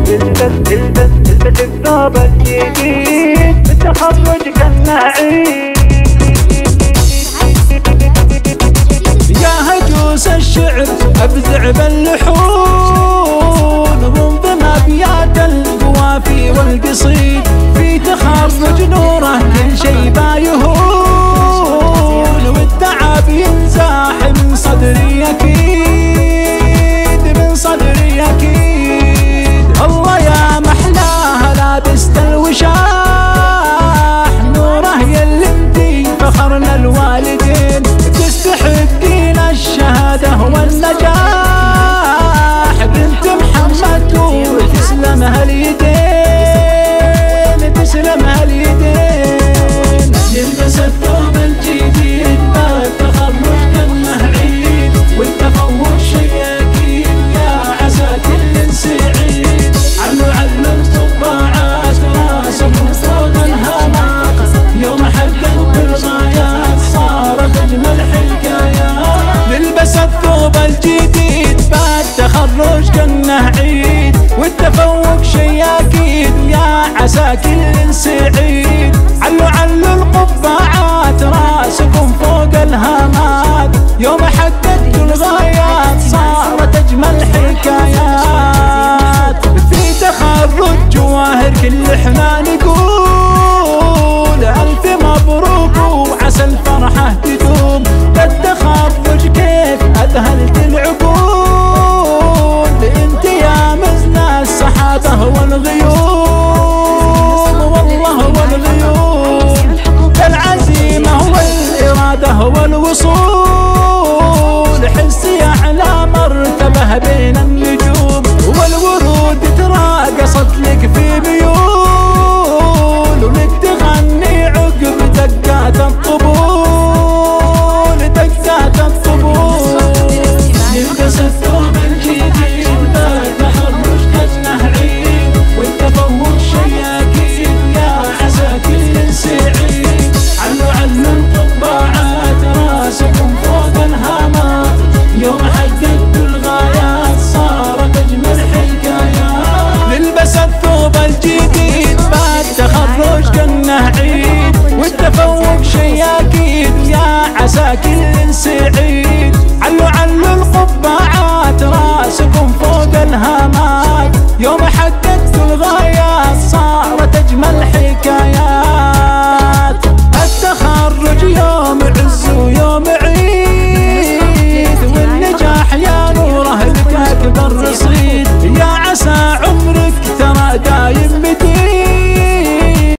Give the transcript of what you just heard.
البس الثوب الجديد بالتخرج كنا عيد. يا هجوس الشعر ابدع باللحون وانظم ابيات القوافي والقصيد، في تخرج نوره كل شي بايهون، والتعب ينزاح من صدري اكيد، من صدري اكيد. الله يا محلاها لابست الوشاح، نوره يلمتي فخرنا الوالدين، تستحقين الشهاده والنجاح، بنت محمد وتسلم هاليدين، تسلم هاليدين. يلبس الثوب الجديد بعد تخرج كنا عيد، والتفوق شي اكيد يا عسى كل سعيد. علوا الطباعات راسهم فوق الهامات، يوم حققوا بالغايات صارت اجمل حكايات. نلبس الثوب الجديد بعد تخرج كنا عيد، والتفوق شي اكيد يا عسى كل سعيد. علوا القبعات راسكم فوق الهامات، يوم حققتوا الغايات صارت اجمل حكايات. في تخرج جواهر كل احنا نقول الف مبروك وعسى الفرحه تدوم. للتخرج كيف اذهلت العقول، انت يا مزن السحابه والغيوم، والله والغيوم. العزيمه والاراده والوصول، حسي اعلى مرتبه بين النجوم، والورود تراقصت لك في ميول، ولك تغني عقب دقات الطبول، دقات الطبول. يلبس الثوب الجديد بعد تخرج كنا عيد، والتفوق شي اكيد يا عسى كل سعيد. علوا الطباعات راسكم فوق الهامات، يوم حققتوا الغايات صارت اجمل حكايات. نلبس الثوب الجديد بعد تخرج كنا عيد، والتفوق شي اكيد يا عسى كل سعيد. علوا القبعات راسكم فوق الهامات،